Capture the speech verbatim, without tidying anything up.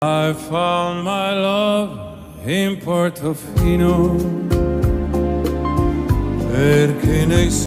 I found my love in Portofino perché nei